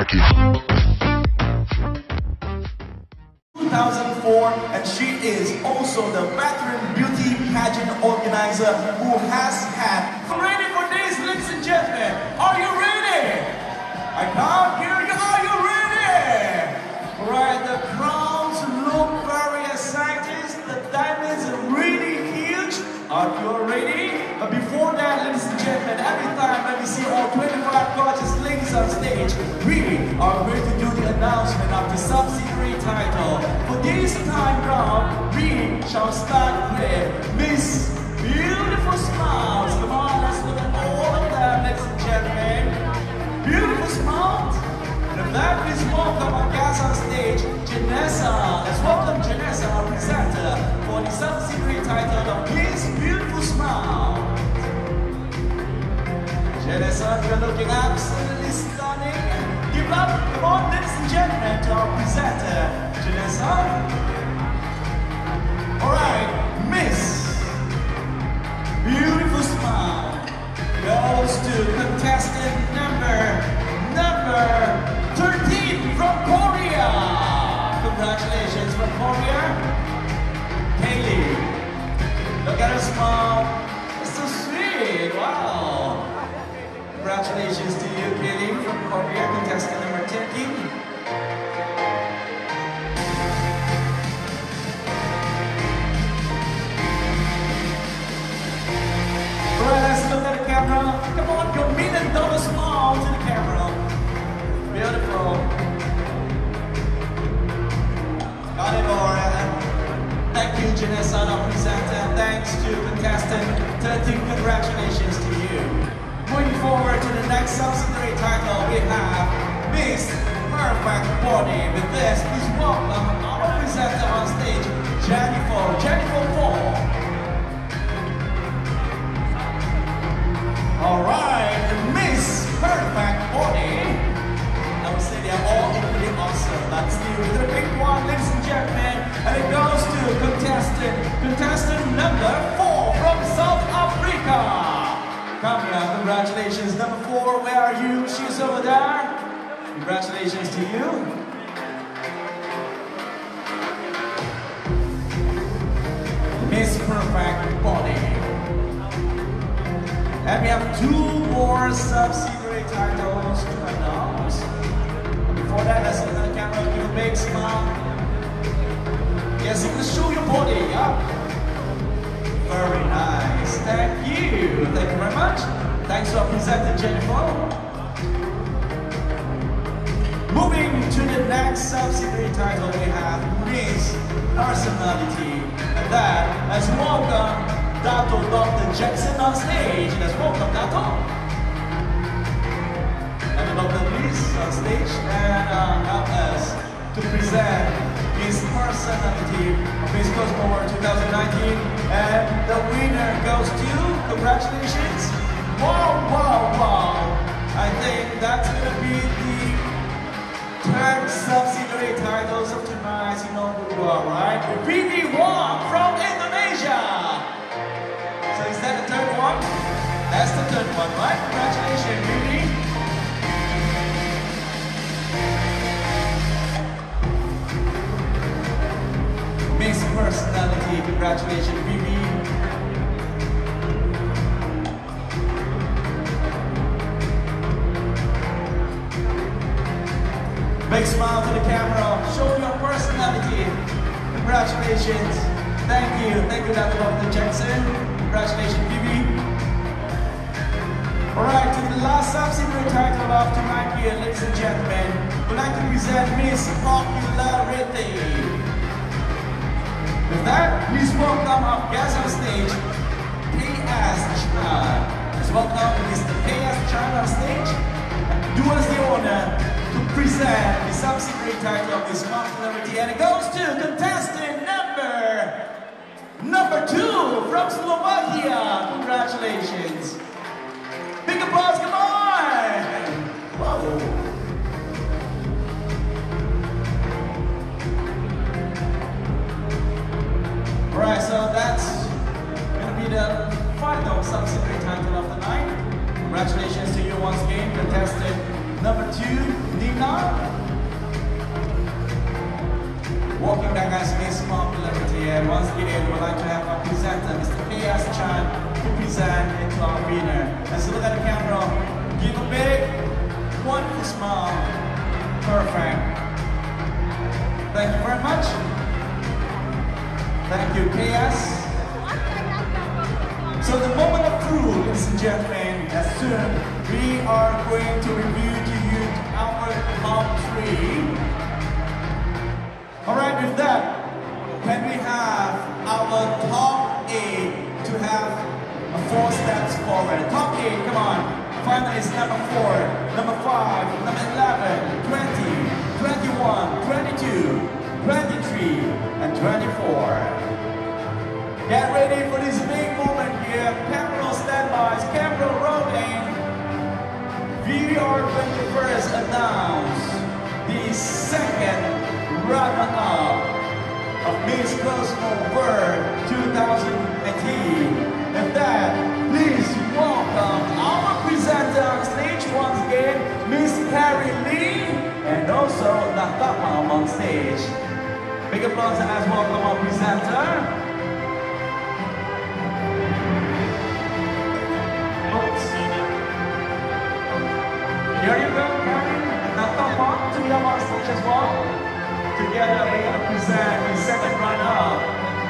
Turkey. 2004, and she is also the veteran beauty pageant organizer who has had. Ready for this, ladies and gentlemen? Are you ready? I can't hear you. Are you ready? Right, the crowns look very exciting. The diamonds are really huge. Are you ready? But before that, ladies and gentlemen, every time when we see all 25 gorgeous ladies on stage, we are going to do the announcement of the subsidiary title. For this time round, we shall start with Miss Beautiful Smiles. Come on, let's look at all of them, ladies and gentlemen. Beautiful Smiles. And that is welcome our guest on stage, Janessa. Let's welcome Janessa, our presenter, for the subsidiary title of Miss Beautiful Smile. Janessa, you're looking absolutely stunning. Give up, come on, ladies and gentlemen, to our presenter, Janessa. Alright, Miss Beautiful Smile goes to contestant number 13 from Korea. Congratulations from Korea. Kaylee. Look at her smile. It's so sweet. Wow. Congratulations to you, Kaylee from Korea, contestant number 13. Alright, let's look at the camera. Come on, your $1 million smile to the camera. Beautiful. Got it, Laura. Thank you, Janessa, our presenter. Thanks to contestant 13. Congratulations to you. Moving forward to the next subsidiary title, we have Miss Perfect Body. With this, please welcome our presenter on stage, Jennifer Ford. Alright, Miss Perfect Body. I would say they are all equally awesome. Let's deal with the big one, ladies and gentlemen. And it goes to contestant number 4 from South Africa. Come here, congratulations. Number 4, where are you? She's over there. Congratulations to you. Miss Perfect Body. And we have 2 more subsidiary titles to announce. Before that, let's look at the camera, give a big smile. Yes, you can show your body, yeah? Very nice. Thank you. Thank you very much. Thanks to our presenter, Jennifer. Moving to the next subsidiary title, we have Miss Personality. And that, let's welcome Dato Dr. Jackson on stage. Let's welcome Dato. And Dr. Please on stage and help us to present Miss Personality of Miss Cosmo Award 2019. And the winner goes to, congratulations. Wow, wow, wow. I think that's going to be the 3rd subsidiary titles of tonight. You know who you are, right? Vivi Wong from Indonesia. So is that the 3rd one? That's the 3rd one, right? Congratulations, Vivi. Miss Personality, congratulations, Vivi. Big smile to the camera, show your personality. Congratulations. Thank you, Dr. Jackson. Congratulations, Vivi. Alright, to the last subsidiary title of tonight here, ladies and gentlemen, we'd like to present Miss Popularity. With that, please welcome our guest on stage, K.S. Chan. Let's welcome Mr. K.S. Chan on stage. Do us the honor to present the subsidiary title of this popularity, and it goes to contestant number 2 from Slovakia. Congratulations. Big applause, come on! Whoa. Alright, so that's going to be the final subsidiary title of the night. Congratulations to you once again, contestant Number 2, Nina. Walking back as Miss Popularity, and once again, we'd like to have our presenter, Mr. K.S. Chan, to present into our winner. As you look at the camera, give a big, wonderful smile. Perfect. Thank you very much. Thank you, K.S. So the moment of truth, ladies and gentlemen, as soon we are going to review to you our top 3. Alright, with that, can we have our top 8 to have 4 steps forward? Top 8, come on. Final is number 4, number 5, number 11, 20, 21, 22, 23, and 24. Get ready for this big moment here. Camera standby, camera rolling. We are going to first announce the second runner-up of Miss Cosmo World 2018. And that, please welcome our presenter on stage once again, Miss Carrie Lee, and also Nakama on stage. Big applause and let's welcome our presenter. Here you go, Karen. Nakama to be on stage as well. Together we're going to present the second runner-up.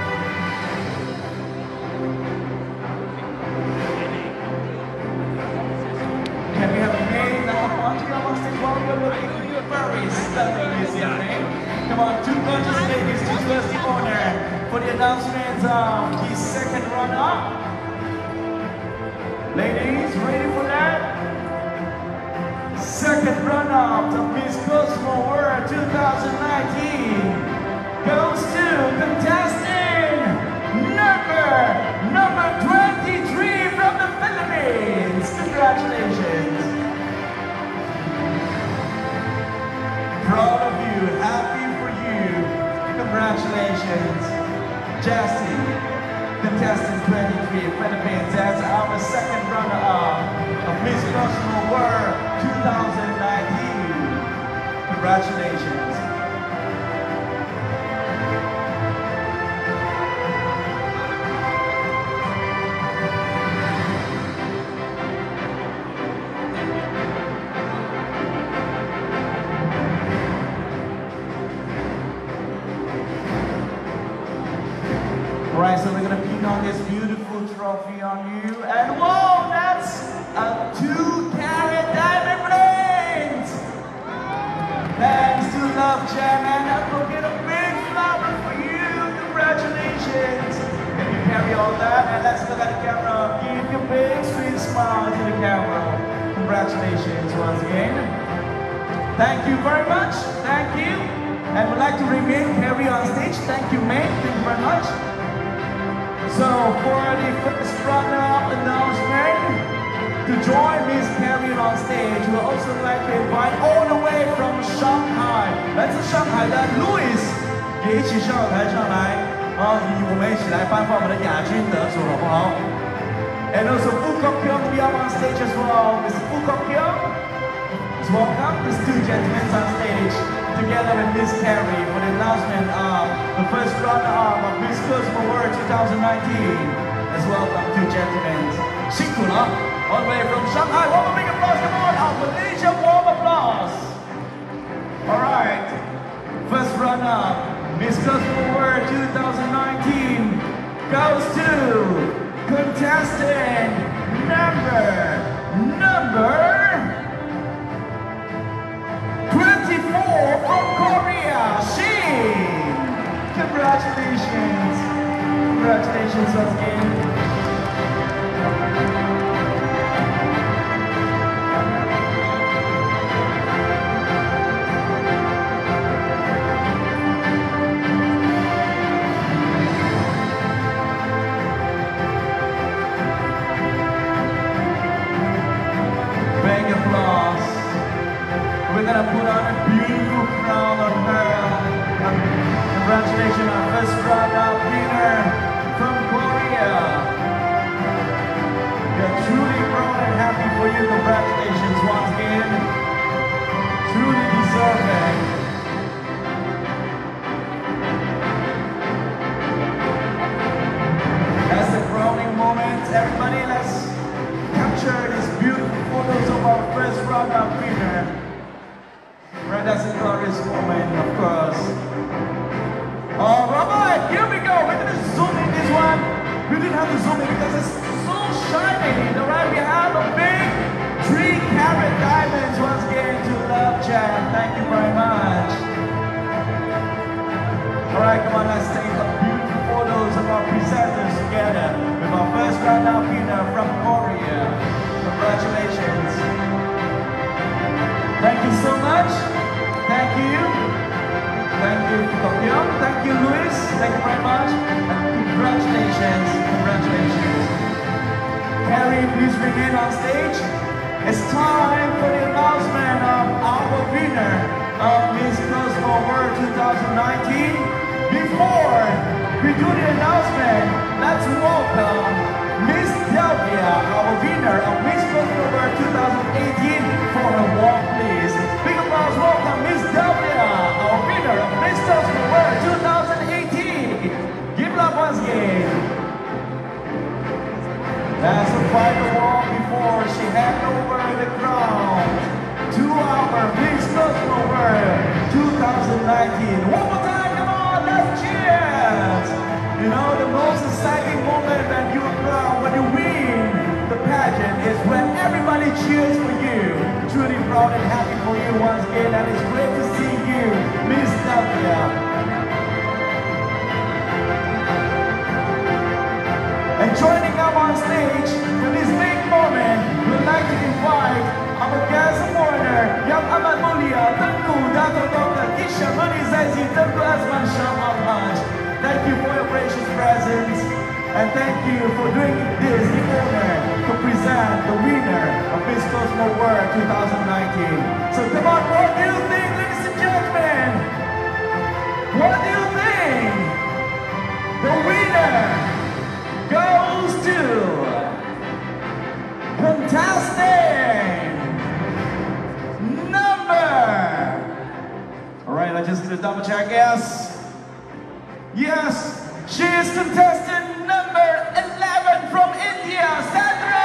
Can we have a name? Nakama to be on stage while you're looking very stunning this evening. Come on, 2 gorgeous ladies to do us the honor for the announcement of the second runner-up. Ladies, ready for that? Second runner-up of Miss Cosmo World 2019 goes to contestant number 23 from the Philippines. Congratulations. Proud of you, happy for you. Congratulations. Jessie, contestant 23 Philippines, as our second runner-up of Miss Cosmo World 2019. Congratulations. Alright, so we're gonna pin on this beautiful trophy on you, and whoa, that's a 2-carat diamond ring! Thanks to Love Jam, and we'll get a big flower for you. Congratulations! Can you carry all that? And let's look at the camera. Give your big sweet smile to the camera. Congratulations once again. Thank you very much. Thank you. And we'd like to remain Carrie on stage. Thank you, May. Thank you very much. So for the first runner-up announcement, to join Miss Carrie on stage, we would also like to invite all the way from Shanghai, 来自上海的 Louis 也一起上台上来，我们一起来颁发我们的亚军得主，好不好 ？And also Fu Kok-kyung to be up on stage as well. Mr. Fu Kok-kyung is welcome. These 2 gentlemen on stage together with Miss Carrie for the announcement of the first runner-up of Miss Cosmo World 2019. As welcome 2 gentlemen. 辛苦了。All the way from Shanghai, one more big applause, come on, our Malaysia warm applause. All right, first runner, Miss Cosmo World 2019 goes to contestant number 24 from Korea, Shin. Congratulations, congratulations once again. We're gonna put on a beautiful crown on her. Congratulations, our first runner-up winner from Korea. We are truly proud and happy for you. Congratulations once again. our first runner-up winner. Right, that's a glorious moment, of course. Alright, here we go. We're gonna zoom in this one. We didn't have to zoom in because it's so shiny. Alright, we have a big 3-carat diamonds once again to Love Chat. Thank you very much. Alright, come on, let's take a beautiful photos of our presenters together with our first runner-up winner from Korea. Congratulations. Thank you so much. Thank you. Thank you, Tokyo. Thank you, Luis. Thank you very much. And congratulations. Congratulations. Carrie, please remain on stage. It's time for the announcement of our winner of Miss Cosmo World 2019. Before we do the announcement, let's welcome Miss Delvia, our winner of Miss Cosmo World 2018, for a walk, please. Big applause, welcome Miss Delvia, our winner of Miss Cosmo World 2018. Give love once again. That's a final walk before she handed over the crown to our Miss Cosmo World 2019. One more time, come on, let's cheers! You know, the most exciting moment that you crown when you win the pageant is when everybody cheers for you. Truly proud and happy for you once again, and it's great to see you, Miss Delvia. And joining up on stage for this big moment, we'd like to invite our guest of honor, Yang Amat Mulia, Tengku Dato Dr. Kisha Mani Zazi Tengku Azman Shah Al-Haj. Thank you for your precious presence, and thank you for doing this the honor to present the winner of Miss Cosmo World 2019. So come on, what do you think, ladies and gentlemen? What do you think? The winner goes to contestant number. All right, I just need to double check. Yes, she is contestant number 11 from India, Sandra.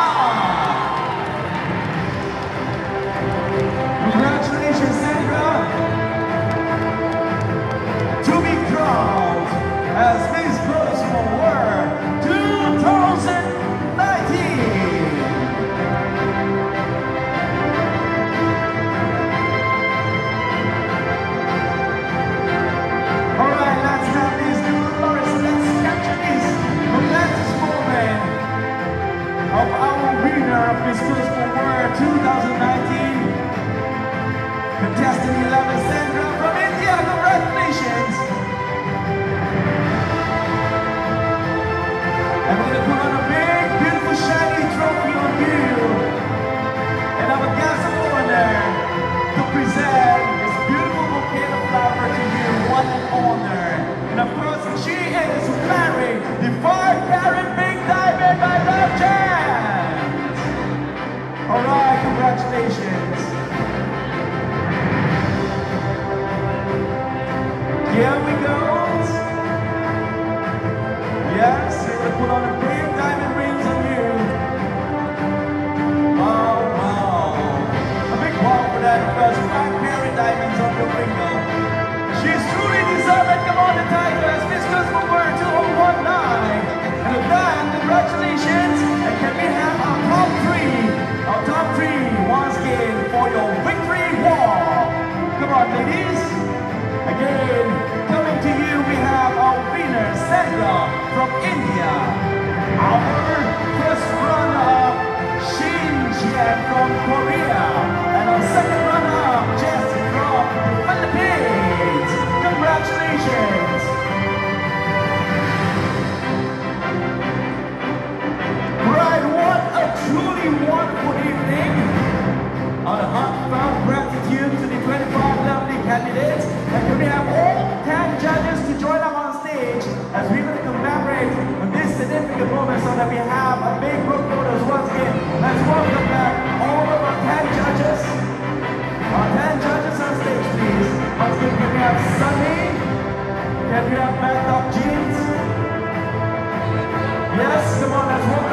Congratulations, Sandra, to be crowned as Miss Cosmo World 2019. Alright, let's have this glorious, let's capture this momentous moment of our winner of Miss Cosmo World 2019. Contestant 11, Sandra from India, congratulations! And we're gonna put on a big, beautiful, shiny trophy on you. And our guest of honor to present this beautiful bouquet of flowers to you. What an honor. And of course, she is wearing the 5-carat big diamond by Love Chat. Alright, congratulations. Here we go. Yes, we're going to put on a big diamond rings on you. Wow, wow. A big wow for that because 5-carat diamonds on your finger. She's truly deserving. Come on, the Tigers, Miss Cosmo World 2019. And with that, congratulations. And can we have our top three once again for your victory walk? Come on, ladies. Again, coming to you, we have our winner, Sandra from India. Our first runner-up, Shin Jian from Korea. And our second runner-up, Jess from the Philippines. Congratulations. Right, what a truly wonderful evening. On a heartfelt gratitude to the 25 lovely candidates. And can we have all 10 judges to join up on stage as we will commemorate on this significant moment so that we have a big group photos once again. Let's welcome back all of our 10 judges. Our 10 judges on stage, please. Once again, can we have Sunny? Can we have Bad Dog Jeans? Yes, come on, let's welcome